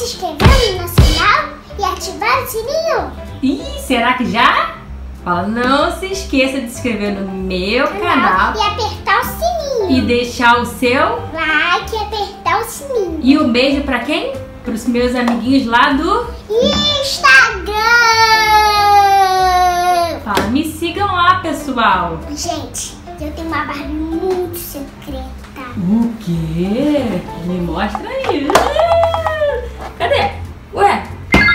se inscrever no nosso canal e ativar o sininho. Ih, será que já? Fala, não se esqueça de se inscrever no meu canal E apertar o sininho. e deixar o seu Like e apertar o sininho. e um beijo pra quem? Para os meus amiguinhos lá do Instagram. Fala, me sigam lá, pessoal. Gente, eu tenho uma Barbie muito secreta. O quê? Me mostra aí. Cadê? Ué?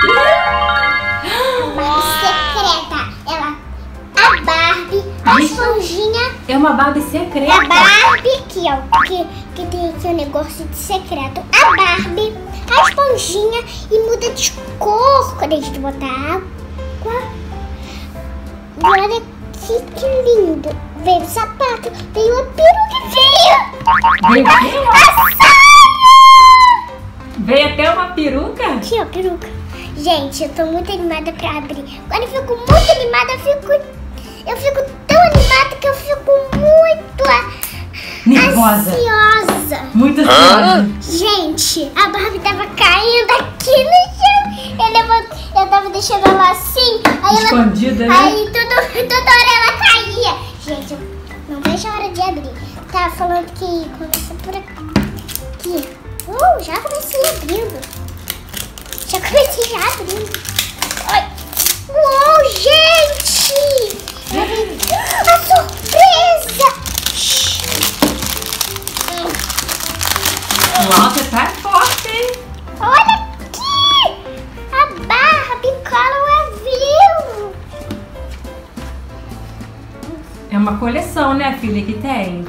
Barbie secreta. A Barbie, a esponjinha. É uma Barbie A secreta. Barbie aqui, ó. Que tem aqui um negócio de secreto. A Barbie, a esponjinha e muda de cor quando a gente botar água. E olha que lindo. Veio o sapato, veio a peruca e veio Veio o quê? a saia. Veio até uma peruca? Aqui, ó, peruca. Gente, eu tô muito animada pra abrir. Quando eu fico muito animada, eu fico tão animada que eu fico muito Nervosa. ansiosa. Muito ansiosa. Gente, a Barbie tava caindo aqui no chão. Eu tava deixando ela assim. Aí Escondida, né? Aí toda hora ela caía. Gente, não vejo a hora de abrir. Tava falando que começa por aqui. Já comecei abrindo. Já comecei abrindo. Ai. Uou, gente! A surpresa! Uau, você tá forte, hein? Olha aqui! A Barbie Color É uma coleção, né, filha, que tem?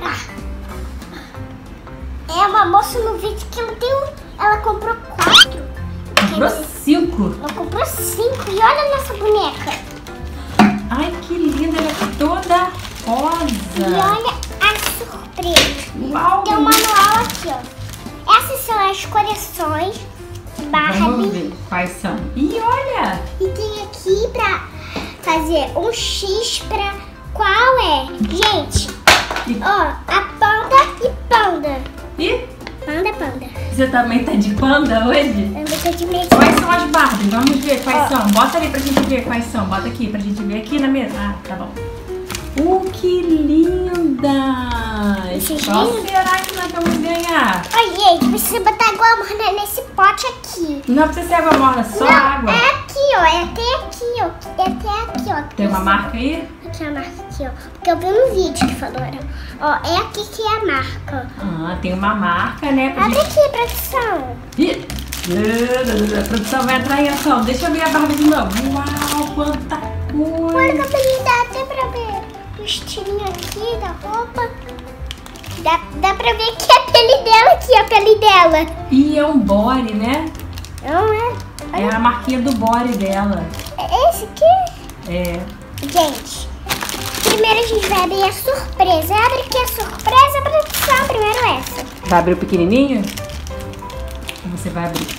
é uma moça no vídeo que ela comprou 4. Comprou 5. Ela comprou 5 e olha a nossa boneca. Ai, que linda, ela é toda E rosa. olha a surpresa. Uau. Tem um manual aqui, ó. Essas são as coleções de Vamos Barbie. ver quais são. E olha, E tem aqui pra fazer um X pra qual é. Gente, E- ó, a panda e panda. e Panda. você também tá de panda hoje? Eu vou ter de medo. Quais são as Barbies? Vamos ver quais Ó. são. Bota ali pra gente ver quais são. Bota aqui pra gente ver aqui na mesa. Ah, tá bom. Que lindas! Vocês Qual viram? será que nós vamos ganhar? Olha, gente, precisa botar água morna nesse pote aqui. Não precisa ser água morna, só Não, água. é aqui, ó. É até aqui, ó. É até aqui, ó. Tem uma marca aí? Aqui é a marca aqui, ó. Porque eu vi no vídeo que falaram. Ó, é aqui que é a marca. Ah, tem uma marca, né? Pra Abre gente... aqui, produção. Ih! A produção vai entrar em ação. Deixa eu ver a Barbie de novo. Uau, quanta Olha o coisa! cabelinho, dá até pra ver o estilinho aqui da roupa. Dá pra ver que é a pele dela aqui, a pele dela. E é um body, né? Não é? É a marquinha do body dela. É esse aqui? É. Gente, primeiro a gente vai abrir a surpresa. Abre aqui a surpresa, produção. Primeiro essa. Vai abrir o pequenininho? Ou você vai abrir?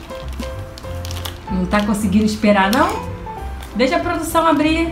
Não tá conseguindo esperar, não? Deixa a produção abrir.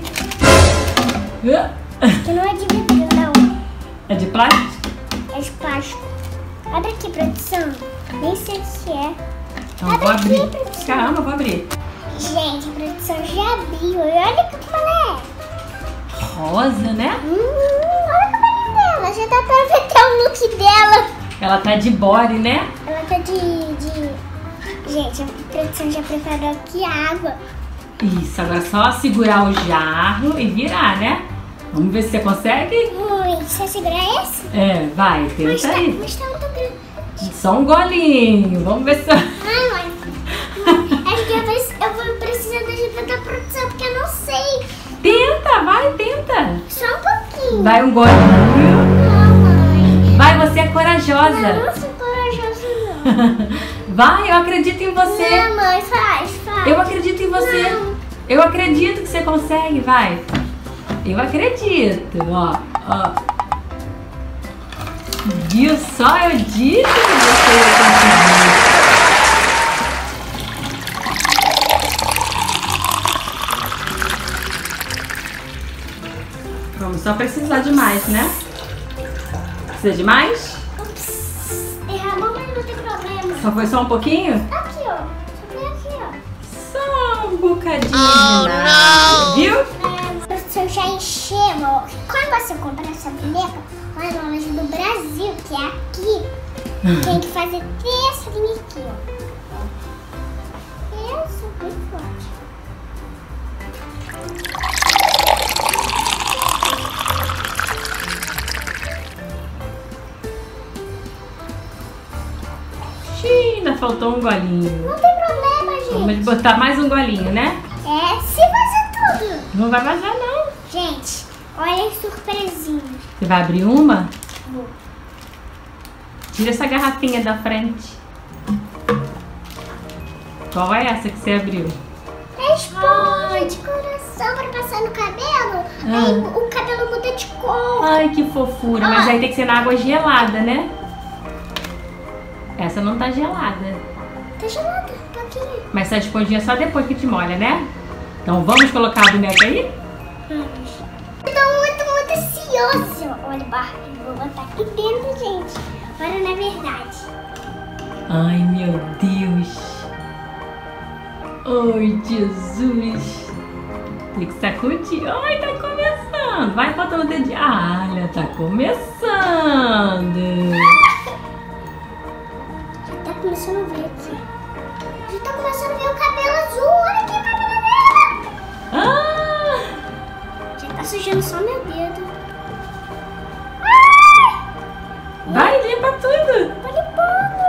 Que não é de vidro, não. É de plástico? É de plástico. Abre aqui, produção. Nem sei o que é. Então eu vou Abre abrir. aqui, produção. Caramba, eu vou abrir. Gente, a produção já abriu. E olha como ela é. Rosa, né? Olha o cabelinho dela. Já dá pra ver até o look dela. Ela tá de body, né? Ela tá de... Gente, a produção já preparou aqui a água. Isso, agora é só segurar o jarro e virar, né? Vamos ver se você consegue? Ui, você segurar esse? É, vai, Mas tenta tá, aí. mas tá muito grande. Só um golinho. Vamos ver se... Ai, mãe. Acho que eu vou precisar da ajuda da produção, porque eu não sei. Tenta, vai, tenta. Só um pouquinho. Vai um golinho. Não, mãe. Vai, você é corajosa. Não sou corajosa, não. Vai, eu acredito em você. Não, mãe, faz. Eu acredito em você. Não. Eu acredito que você consegue, vai. Eu acredito, ó. Viu só? Eu disse que você ia conseguir. Vamos só precisar de mais, né? Precisa de mais? Ups. Derramou, mas não tem problema. Só foi só um pouquinho? Aqui, ó. bocadinho de nada, viu? Se eu já enchemos, quando você compra essa boneca, lá na loja do Brasil, que é aqui, tem que fazer 3 linhas aqui, ó. Isso, bem forte. Ainda faltou um golinho. Não tem problema, gente. Vamos botar mais um golinho, né? É, se fazer tudo. Não vai vazar, não. Gente, olha que surpresinha. Você vai abrir uma? Vou. Tira essa garrafinha da frente. Qual é essa que você abriu? É esponja de coração para passar no cabelo. Aí o cabelo muda de cor. Ai, que fofura. Mas aí tem que ser na água gelada, né? Essa não tá gelada. Tá gelada, um pouquinho. Mas essa esponjinha é só depois que te molha, né? Então vamos colocar a boneca aí? Vamos. Eu tô muito ansiosa. Olha, Barbie, vou botar aqui dentro, gente. Agora na verdade. Ai, meu Deus. Ai, Jesus. Tem que sacudir. Ai, tá começando. Vai botando o dedinho. Ah, olha, tá começando. Já tá começando a ver aqui. Já tá começando a ver o cabelo azul. Olha aqui o cabelo dela. Ah! Já tá sujando só meu dedo. Vai, limpa tudo. Tô limpando.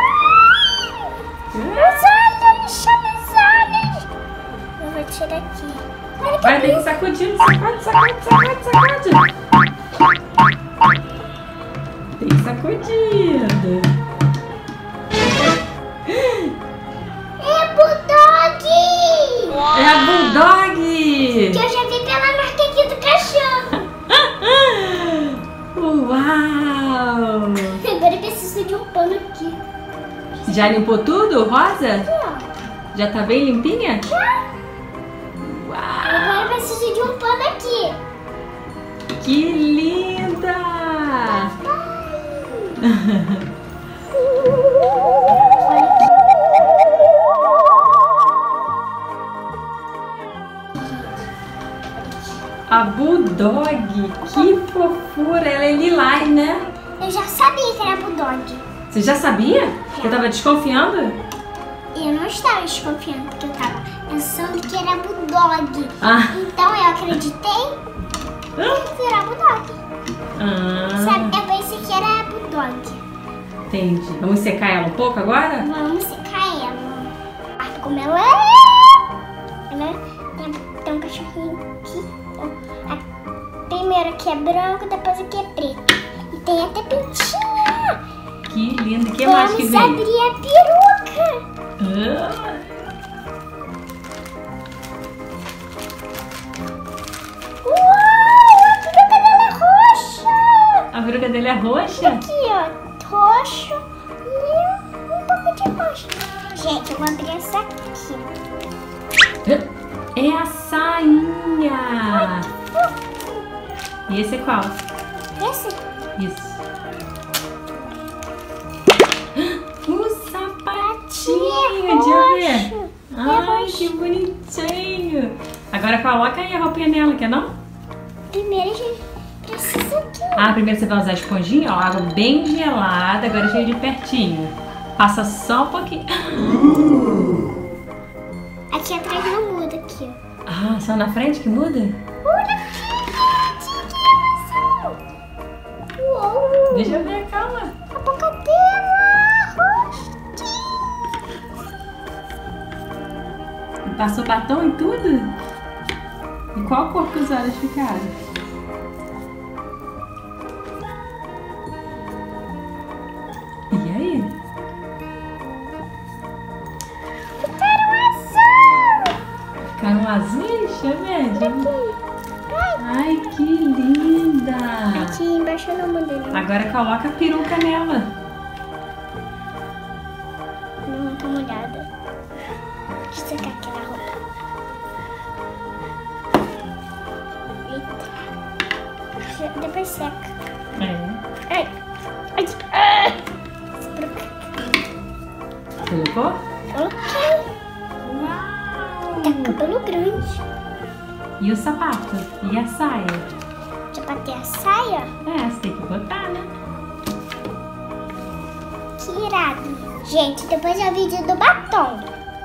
Os olhos, os olhos. Eu vou tirar aqui. Olha que Vai ter que sacudir. Sacode, sacode, sacode, sacode. Tem que sacudir. é Bulldog! É a Bulldog! Que eu já vi pela marca aqui do cachorro. Uau! Agora eu preciso de um pano aqui. Já limpou tudo, Rosa? Aqui, ó. Já tá bem limpinha? Já. Uau! Agora eu preciso de um pano aqui. Que linda! A Bulldog, que fofura! Ela é lilás, né? Eu já sabia que era Bulldog. Você já sabia? Você tava desconfiando? Eu não estava desconfiando, porque eu estava pensando que era Bulldog. Ah. Então eu acreditei que era Bulldog. Sabe, eu pensei que era Bulldog. Entendi. Vamos secar ela um pouco agora? Vamos secar ela. Olha como ela é. Ela tem um cachorrinho aqui. Primeiro aqui é branco, depois aqui é preto. E tem até pintinha. Que lindo. O que mais que vem? Vamos abrir a peruca. Uau, a peruca dela é roxa. A peruca dele é roxa? Aqui, ó, roxo e um pouco de roxo. Gente, eu vou abrir essa aqui. É a sainha. E esse é qual? Esse? Isso. O sapatinho, deixa eu ver. Ai, que bonitinho. Agora coloca aí a roupinha nela, quer não? Primeiro a gente precisa aqui. Ah, primeiro você vai usar a esponjinha, ó, água bem gelada, agora cheio de pertinho. Passa só um pouquinho. Aqui atrás não muda, aqui, ó. Ah, só na frente que muda? Olha que emoção! Uou! Deixa eu ver, calma. A boca dela! Passou batom e tudo? E qual cor que os olhos ficaram? E aí? Ficaram azuis? Deixa eu ver. Deixa eu ver. Ai, que linda! Aqui embaixo não muda, não. Agora coloca a peruca nela. Não tá molhada. Deixa eu secar aqui na roupa. Eita. Depois seca. É. Ai. Ai. Ah. Colocou? Ok. Uau! Tá com cabelo grande. E o sapato? E a saia? Já bateu a saia? É, você tem que botar, né? Que irado. Gente, depois é o vídeo do batom.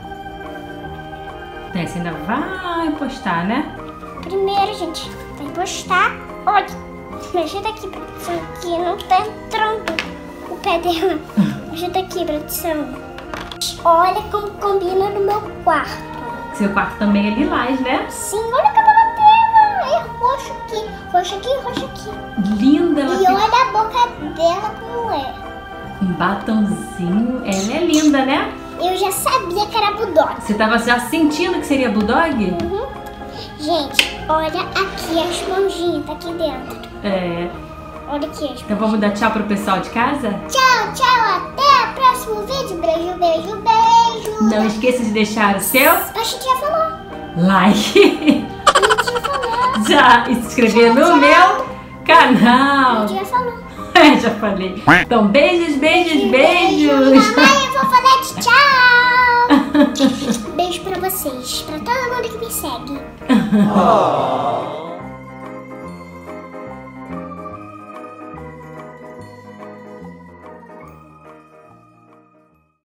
É, você ainda vai postar, né? Primeiro, gente, vai postar. Olha, me ajuda aqui, produção, que não tá entrando o pé dela. Me ajuda aqui, produção. Olha como combina no meu quarto. Seu quarto também é lilás, né? Sim, olha o cabelo dela. É roxo aqui, roxo aqui, roxo aqui. Linda, ela E fica olha a boca dela como é. com um batonzinho. Ela é linda, né? Eu já sabia que era bulldog. Você tava já sentindo que seria bulldog? Uhum. Gente, olha aqui a esponjinha, tá aqui dentro. É. Olha aqui a esponjinha. Então vamos dar tchau pro pessoal de casa? Tchau, tchau, até o próximo vídeo. Beijo, beijo, beijo. Não esqueça de deixar o seu A gente já falou. like. A gente já falou. Já e se inscrever no meu A canal. gente já falou. É, já falei. Então, beijos, beijos, beijos. Mamãe, eu vou falar de tchau. Beijo pra vocês, pra todo mundo que me segue.